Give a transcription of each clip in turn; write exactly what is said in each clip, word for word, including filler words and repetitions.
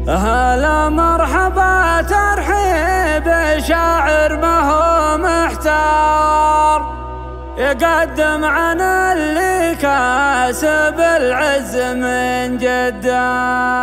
هلا مرحبا ترحيب شاعر ما هو محتار، يقدم عن اللي كاسب العز من جده.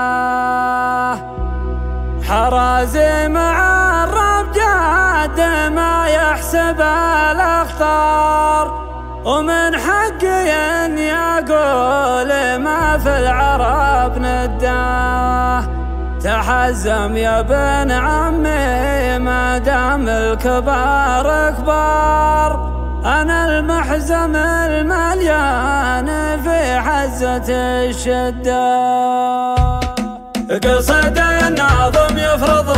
حرازي مع الرب جاد ما يحسب الاخطار، ومن حقي اني اقول ما في العرب نداه. تحزم يا ابن عمي ما دام الكبار كبار، أنا المحزم المليان في حزة الشدة. قصد الناظم يفرض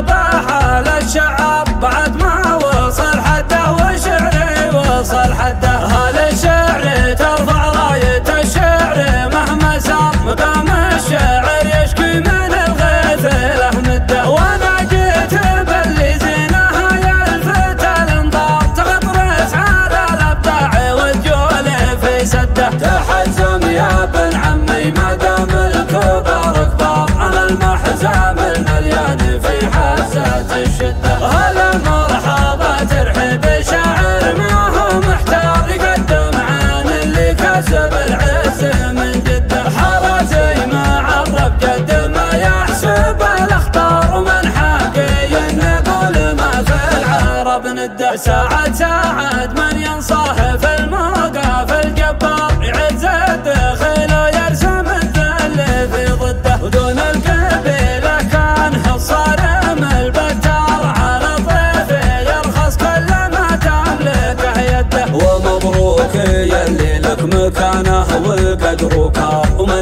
رقابه للشعب بعد ما وصل حده، وشعري وصل حده. هل الشعر ترفع راية الشعر مهما سار، مقام الشعر يشكي من الغيث له مده. وانا جيت باللي زينها يلفت الانظار، تغطرس على الابداع والجول في سده. تحزم يا ابن عمي ما دام الكبار كبار، انا المحزم المليان في حزة الشده. هلا مرحبا ترحيب شاعر ما هو محتار، يقدم عن اللي كسب العز من جده. حرازي مع الرب جد ما يحسب الاخطار، ومن حقي نقول ما في العرب نده. ساعد ساعد من ينصاح في الموقف الجبار، يعز الدخيل ويرسم الذل في ضده. ودون القبيله كان الصارم البتار، على طيفه يرخص كل ما تملكه يده. ومبروك يلي لك مكانه والقدر كار، ومن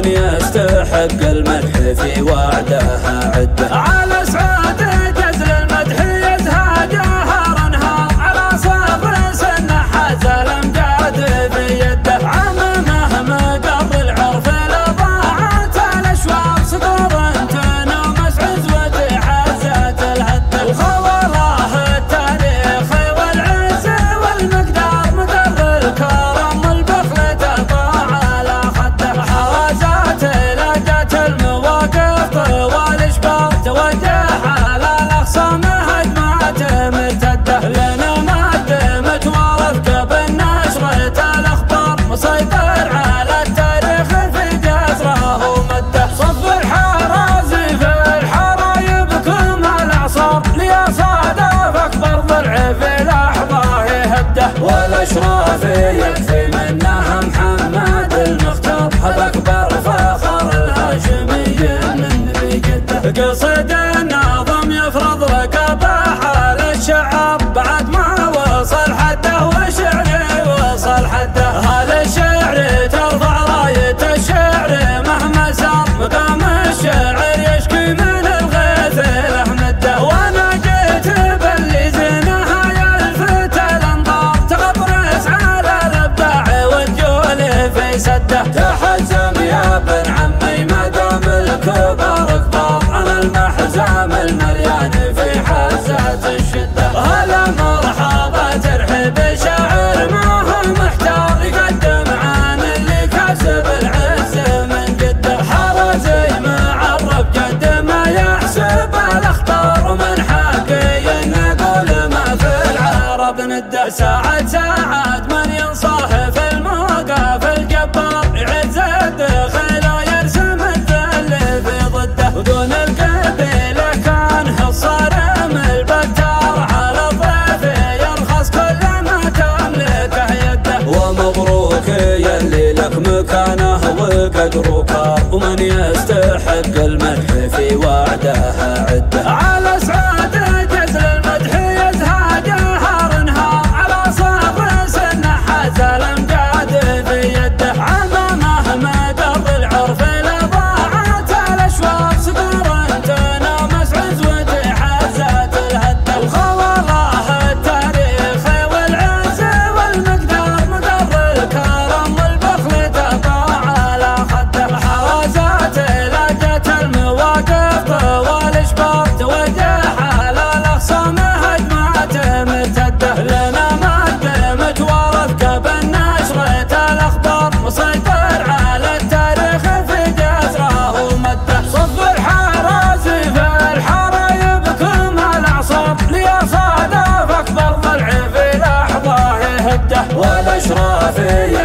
يستحق المدح في وعدها عده. على سعود جزل المدح يزهى جهر انهار، على صبر سنه حاز الامجاد في يده. عممه مقر العرف لضاعت الاشواق، صقور تنومس عزوة حازت الهده. وخوله التاريخ والعز والمقدار، مدر الكرم والبخل تطاع على خده. حرازات لقت المواقف طوال اشبار، توجه على الاخصام هجمات مرتده. لنا مقدمت ورفقه بالنشرة الاخبار، مسيطر على التاريخ في جسره ومده. صف الحرازي في الحرايب كم الاعصار، لي صادف اكبر ضلع في لحظه يهده. والاشراف يكفي منها محمد المختار، هذا اكبر فخر الهاشمي من في جده. قصد الناظم يفرض رقابه للشعب بعد ما وصل حده، وشعري وصل حده. هل الشعر ترفع راية الشعر مهما سار، مقام الشعر يشكي من الغيث له مده. وانا جيت باللي زينها يلفت الانظار، تغطرس على الابداع والجول في سده. تحزم يا ابن عمي ما دام الكبار كبار، انا المحزم المليان في حزة الشده. هلا مرحبا ترحيب شاعر ما هو محتار، يقدم عن اللي كسب العز من جده. حرازي مع الرب جد ما يحسب الاخطار، ومن حقي نقول ما في العرب نده. ساعد ساعد من ينصاح في الموقف الجبار، يعز الدخيل ويرسم الذل في ضده. ودون القبيله كان الصارم البتار، على طيفه يرخص كل ما تملكه يده. ومبروك يلي لك مكانه والقدر كار، ومن يستحق المدح في وعدها عده. على سعود جزل المدح يزهى جهر انهار، على صبر سنه حاز الامجاد في يده. عممه مقر العرف لضاعت الاشواق، صقور تنومس عزوة حازت الهده. وخوله التاريخ والعز والمقدار، مدر الكرم والبخل تطاع على خده. حرازات لقت المواقف طوال اشبار، شعري